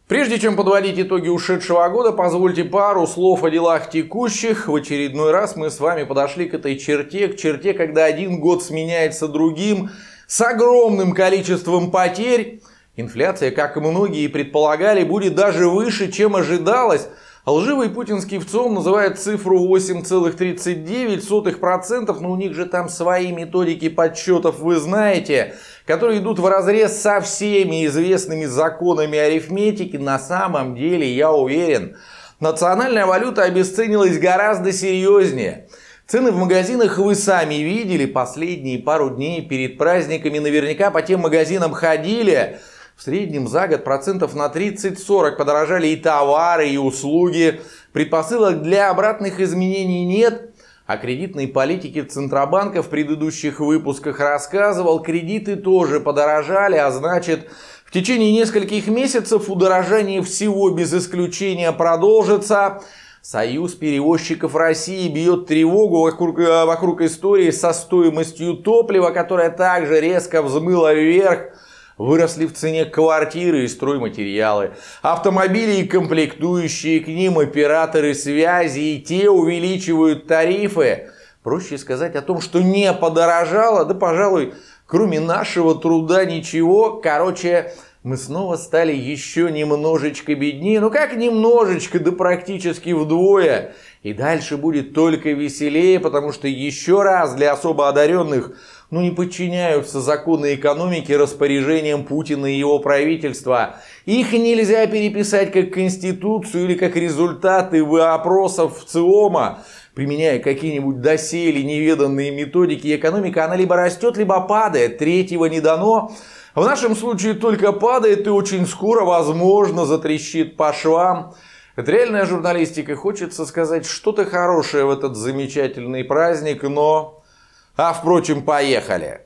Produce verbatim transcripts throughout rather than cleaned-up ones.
Прежде чем подводить итоги ушедшего года, позвольте пару слов о делах текущих. В очередной раз мы с вами подошли к этой черте, к черте, когда один год сменяется другим, с огромным количеством потерь. Инфляция, как и многие предполагали, будет даже выше, чем ожидалось. Лживый путинский ВЦИОМ называет цифру восемь целых тридцать девять сотых процента, но у них же там свои методики подсчетов, вы знаете, которые идут вразрез со всеми известными законами арифметики. На самом деле, я уверен, национальная валюта обесценилась гораздо серьезнее. Цены в магазинах вы сами видели, последние пару дней перед праздниками наверняка по тем магазинам ходили. В среднем за год процентов на тридцать-сорок подорожали и товары, и услуги. Предпосылок для обратных изменений нет. О кредитной политике Центробанка в предыдущих выпусках рассказывал. Кредиты тоже подорожали, а значит, в течение нескольких месяцев удорожание всего без исключения продолжится. Союз перевозчиков России бьет тревогу вокруг, вокруг истории со стоимостью топлива, которая также резко взмыла вверх. Выросли в цене квартиры и стройматериалы, автомобили и комплектующие к ним, операторы связи, и те увеличивают тарифы. Проще сказать о том, что не подорожало, да, пожалуй, кроме нашего труда ничего. Короче, мы снова стали еще немножечко беднее. Ну как немножечко, да практически вдвое. И дальше будет только веселее, потому что еще раз для особо одаренных ну, не подчиняются законы экономики распоряжениям Путина и его правительства. Их нельзя переписать как Конституцию или как результаты опросов ВЦИОМа. Применяя какие-нибудь доселе неведанные методики, экономика, она либо растет, либо падает. Третьего не дано. В нашем случае только падает и очень скоро, возможно, затрещит по швам. Это реальная журналистика. Хочется сказать что-то хорошее в этот замечательный праздник, но... А, впрочем, поехали.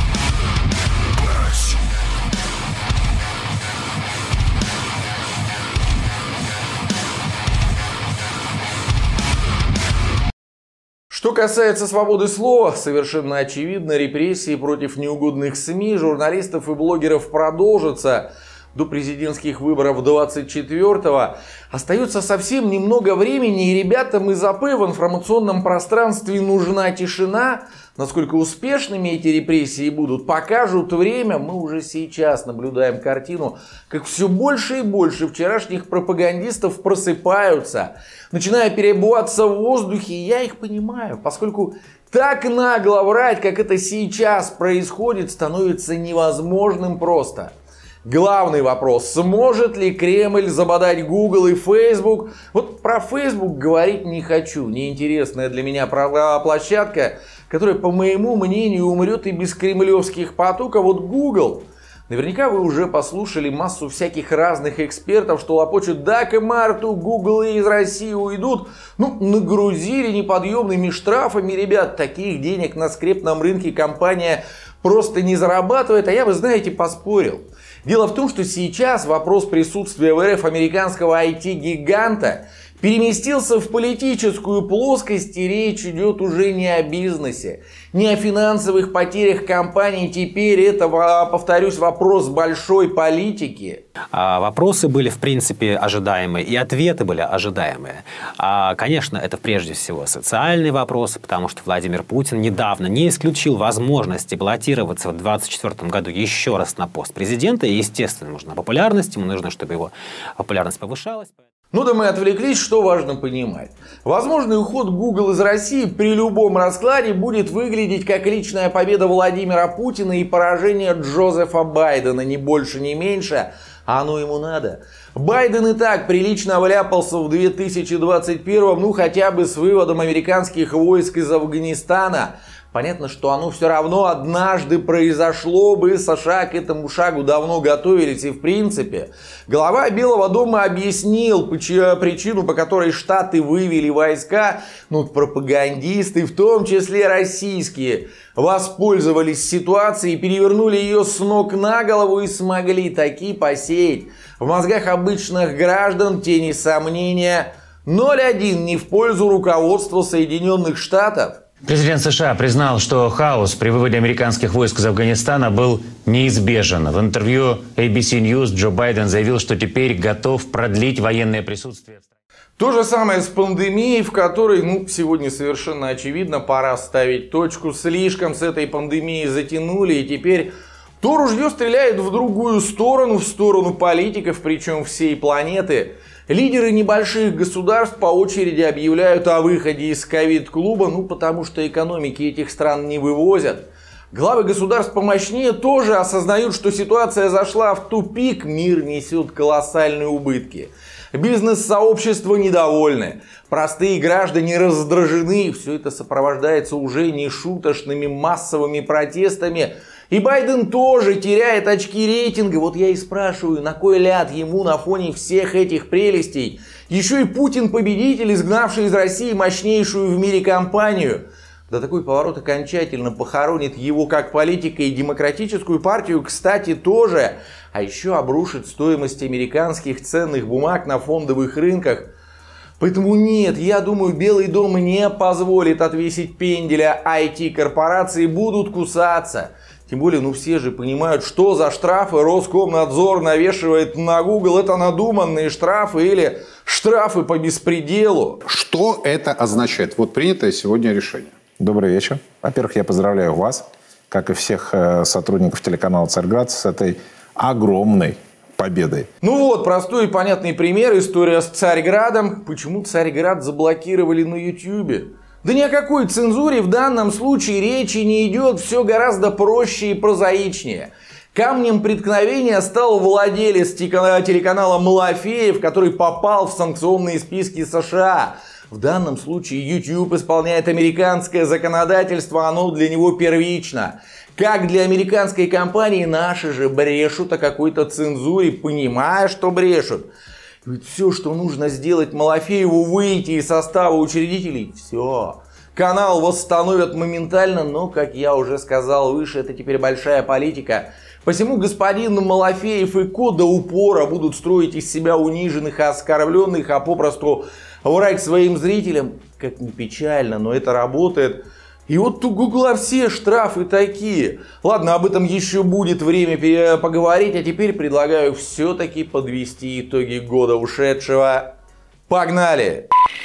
Что касается свободы слова, совершенно очевидно, репрессии против неугодных СМИ, журналистов и блогеров продолжатся. До президентских выборов двадцать четвёртого остается совсем немного времени, и ребятам из АП в информационном пространстве нужна тишина. Насколько успешными эти репрессии будут, покажут время. Мы уже сейчас наблюдаем картину, как все больше и больше вчерашних пропагандистов просыпаются, начиная перебываться в воздухе. И я их понимаю, поскольку так нагло врать, как это сейчас происходит, становится невозможным просто. Главный вопрос: сможет ли Кремль забодать Google и Facebook? Вот про Facebook говорить не хочу. Неинтересная для меня площадка, которая, по моему мнению, умрет и без кремлевских поток. А вот Google... Наверняка вы уже послушали массу всяких разных экспертов, что лопочут: да, к марту Google из России уйдут. Ну, нагрузили неподъемными штрафами, ребят. Таких денег на скрепном рынке компания просто не зарабатывает. А я, вы знаете, поспорил. Дело в том, что сейчас вопрос присутствия в РФ американского ай ти-гиганта переместился в политическую плоскость, и речь идет уже не о бизнесе, не о финансовых потерях компаний. Теперь это, повторюсь, вопрос большой политики. Вопросы были, в принципе, ожидаемые, и ответы были ожидаемые. Конечно, это прежде всего социальные вопросы, потому что Владимир Путин недавно не исключил возможности баллотироваться в двадцать четвёртом году еще раз на пост президента. И, естественно, нужна популярность, ему нужно, чтобы его популярность повышалась. Ну да мы отвлеклись, что важно понимать. Возможный уход Google из России при любом раскладе будет выглядеть как личная победа Владимира Путина и поражение Джозефа Байдена, ни больше, ни меньше. А оно ему надо. Байден и так прилично вляпался в две тысячи двадцать первом, ну хотя бы с выводом американских войск из Афганистана. Понятно, что оно все равно однажды произошло бы, США к этому шагу давно готовились, и в принципе глава Белого дома объяснил причину, по которой Штаты вывели войска. Ну, пропагандисты, в том числе российские, воспользовались ситуацией, перевернули ее с ног на голову и смогли таки посеять в мозгах обычных граждан тени сомнения ноль один не в пользу руководства Соединенных Штатов. Президент США признал, что хаос при выводе американских войск из Афганистана был неизбежен. В интервью эй би си News Джо Байден заявил, что теперь готов продлить военное присутствие. То же самое с пандемией, в которой, ну, сегодня совершенно очевидно, пора ставить точку. Слишком с этой пандемией затянули, и теперь то ружье стреляет в другую сторону, в сторону политиков, причем всей планеты. Лидеры небольших государств по очереди объявляют о выходе из ковид-клуба, ну потому что экономики этих стран не вывозят. Главы государств помощнее тоже осознают, что ситуация зашла в тупик, мир несет колоссальные убытки. Бизнес-сообщество недовольны, простые граждане раздражены, все это сопровождается уже нешуточными массовыми протестами. И Байден тоже теряет очки рейтинга. Вот я и спрашиваю, на кой ляд ему на фоне всех этих прелестей еще и Путин победитель, изгнавший из России мощнейшую в мире компанию. Да такой поворот окончательно похоронит его как политика и демократическую партию, кстати, тоже. А еще обрушит стоимость американских ценных бумаг на фондовых рынках. Поэтому нет, я думаю, Белый дом не позволит отвесить пенделя, ай ти-корпорации будут кусаться. Тем более, ну все же понимают, что за штрафы Роскомнадзор навешивает на Google. Это надуманные штрафы или штрафы по беспределу. Что это означает? Вот принятое сегодня решение. Добрый вечер. Во-первых, я поздравляю вас, как и всех сотрудников телеканала «Царьград», с этой огромной победой. Ну вот, простой и понятный пример. История с Царьградом. Почему Царьград заблокировали на ютубе? Да ни о какой цензуре в данном случае речи не идет, все гораздо проще и прозаичнее. Камнем преткновения стал владелец телеканала Малафеев, который попал в санкционные списки США. В данном случае YouTube исполняет американское законодательство, оно для него первично. Как для американской компании, наши же брешут о какой-то цензуре, понимая, что брешут. Ведь все, что нужно сделать Малафееву, выйти из состава учредителей, все. Канал восстановят моментально, но, как я уже сказал выше, это теперь большая политика. Посему господин Малафеев и ко до упора будут строить из себя униженных и оскорбленных, а попросту врать своим зрителям. Как ни печально, но это работает. И вот у Гугла все штрафы такие. Ладно, об этом еще будет время поговорить, а теперь предлагаю все-таки подвести итоги года ушедшего. Погнали!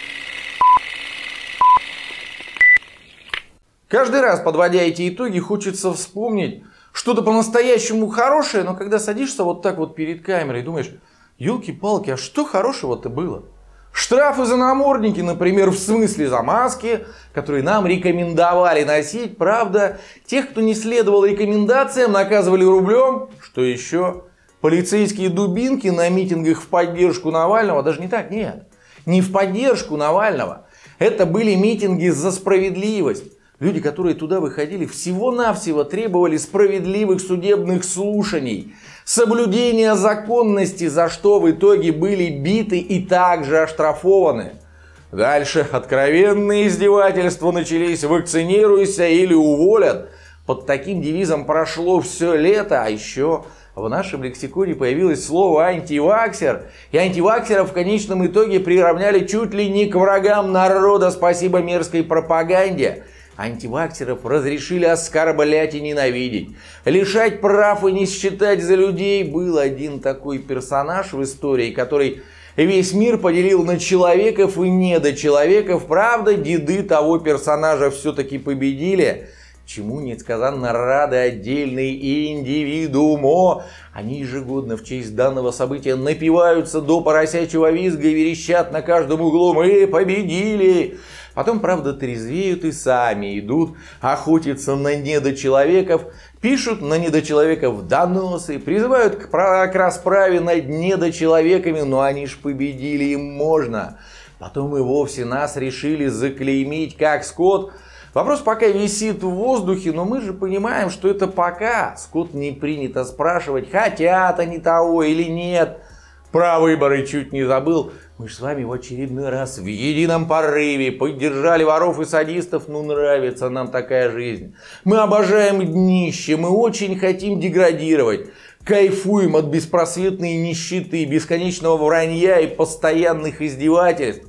Каждый раз, подводя эти итоги, хочется вспомнить что-то по-настоящему хорошее, но когда садишься вот так вот перед камерой, думаешь, елки-палки, а что хорошего-то было? Штрафы за намордники, например, в смысле за маски, которые нам рекомендовали носить. Правда, тех, кто не следовал рекомендациям, наказывали рублем. Что еще? Полицейские дубинки на митингах в поддержку Навального. Даже не так, нет. Не в поддержку Навального. Это были митинги за справедливость. Люди, которые туда выходили, всего-навсего требовали справедливых судебных слушаний, соблюдения законности, за что в итоге были биты и также оштрафованы. Дальше откровенные издевательства начались: вакцинируйся или уволят. Под таким девизом прошло все лето, а еще в нашем лексиконе появилось слово антиваксер. И антиваксеров в конечном итоге приравняли чуть ли не к врагам народа, спасибо мерзкой пропаганде. Антиваксеров разрешили оскорблять и ненавидеть, лишать прав и не считать за людей. Был один такой персонаж в истории, который весь мир поделил на человеков и недочеловеков. Правда, деды того персонажа все-таки победили. Чему несказанно рады отдельные индивидуумо. Они ежегодно в честь данного события напиваются до поросячьего визга и верещат на каждом углу: мы победили! Потом, правда, трезвеют и сами идут охотиться на недочеловеков, пишут на недочеловеков доносы, призывают к, к расправе над недочеловеками, но они ж победили, им можно. Потом и вовсе нас решили заклеймить как скот. Вопрос пока висит в воздухе, но мы же понимаем, что это пока. Скот не принято спрашивать, хотят они того или нет. Про выборы чуть не забыл. Мы же с вами в очередной раз в едином порыве поддержали воров и садистов. Ну, нравится нам такая жизнь. Мы обожаем днище, мы очень хотим деградировать. Кайфуем от беспросветной нищеты, бесконечного вранья и постоянных издевательств.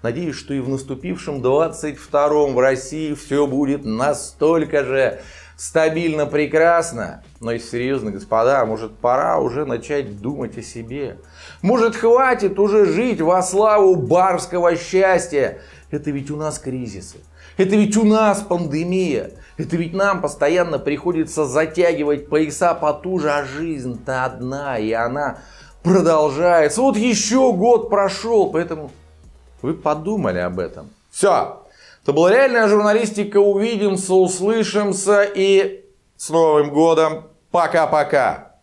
Надеюсь, что и в наступившем двадцать втором в России все будет настолько же стабильно прекрасно. Но если серьезно, господа, может пора уже начать думать о себе. Может хватит уже жить во славу барского счастья. Это ведь у нас кризисы. Это ведь у нас пандемия. Это ведь нам постоянно приходится затягивать пояса потуже, а жизнь-то одна, и она продолжается. Вот еще год прошел, поэтому вы подумали об этом. Все. Это была реальная журналистика. Увидимся, услышимся и с Новым годом. Пока-пока.